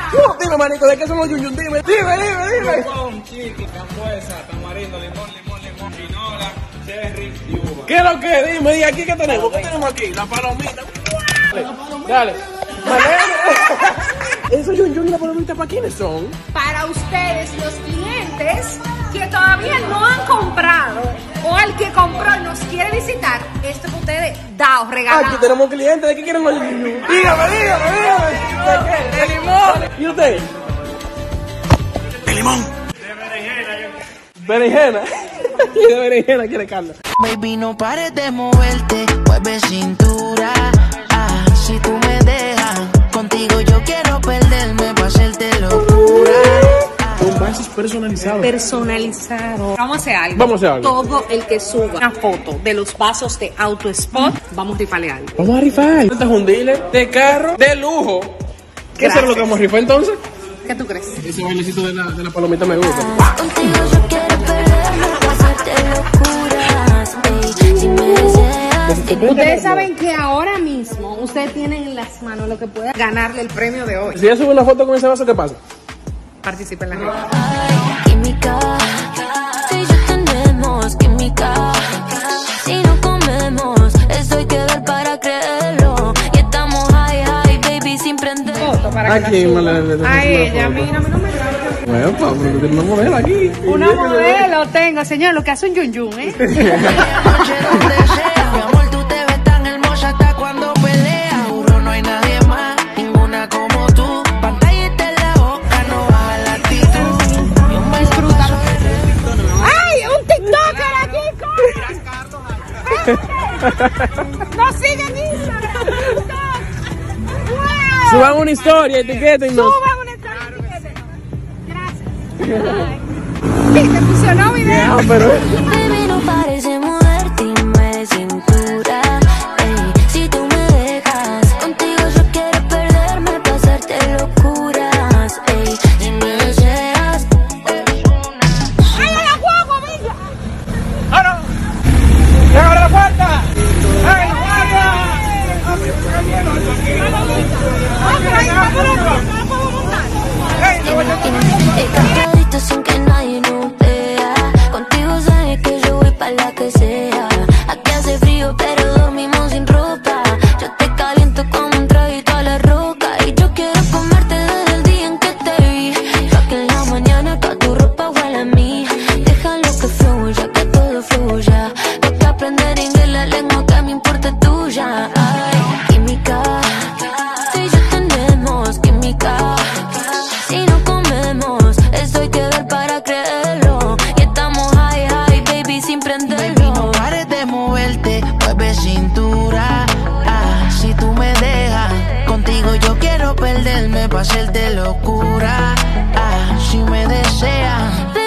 Dime, manito, ¿de qué son los yun? Dime. Con chiqui, cambuesa, tamarindo, limón, pinola, cherry y uva. ¿Qué es lo que? Dime, ¿y aquí qué tenemos? ¿Qué tenemos aquí? La palomita. Dale. ¿Esos yun y la palomita para quiénes son? Para ustedes, los clientes que todavía no han comprado o al que compró y nos quiere visitar, esto que ustedes da o regalado. Aquí tenemos clientes. ¿De qué quieren los yun? Dígame. ¿De qué? ¿De limón? ¿Y usted? De limón. Berenjena. Y de berenjena quiere Carla. Baby, no pares de moverte, mueve cintura. Ah, si tú me dejas, contigo yo quiero perderme para hacerte locura. Con vasos personalizados. Personalizado. Vamos a hacer algo. Todo el que suba una foto de los vasos de Auto Spot, vamos a rifarle algo. Vamos a rifar. Este es un dealer de carro de lujo. ¿Qué será lo que vamos a rifar entonces? ¿Qué tú crees? Ese bailecito de la palomita me gusta. Contigo yo quiero perderme para hacerte locuras. Ey, si me deseas. Ustedes saben que ahora mismo ustedes tienen en las manos lo que puede ganarle el premio de hoy. Si yo subo una foto con ese vaso, ¿qué pasa? Participa en la gente. Química, tú y yo tenemos química. Si no comemos, eso hay que ver para creerlo. Y estamos high, baby, sin prender. Foto para ¿A que quién la me suba. le A ella, a mí no me graba. Bueno, pues, tiene una modelo aquí. Una modelo tengo, señor, lo que hace un yun, ¿eh? Noche donde sea, mi amor, tú te ves tan hermosa hasta cuando peleas. Juro, no hay nadie más, ninguna como tú. Pantallita en la boca, no baja la actitud. Yo me disfruto. ¡Ay, un TikToker aquí! ¡Corre! ¡Nos siguen en Instagram! ¡Wow! Suban una historia, etiquétennos. Suban una historia, etiquétenos. Gracias. Sí, te funcionó video. Ya, pero... Baby, no pares de moverte y mueve cintura. Ey, si tú me dejas, contigo yo quiero perderme para hacerte locuras. Ey, si me deseas. ¡Ay, a la guagua, venga! ¡Ahora! ¡Ya abre la puerta! ¡Ay, la guarda! Calladito sin que nadie nos vea. Contigo sabes que yo voy pa' la que sea. Aquí hace frío pero dormimos sin ropa. Yo te caliento como un traguito a la roca. Y yo quiero comerte desde el día en que te vi. Pa' que en la mañana toda tu ropa huela a mí. Déjalo que fluya, que todo fluya. Hay que aprender inglés, la lengua que me importa es tuya. Ay, química, tú y yo tenemos química. Si no comemos, eso hay que ver para creerlo. Y estamos high, baby, sin prenderlo. Baby, no pares de moverte, mueve cintura. Ah, si tú me dejas, contigo yo quiero perderme para hacerte locura. Ah, si me deseas.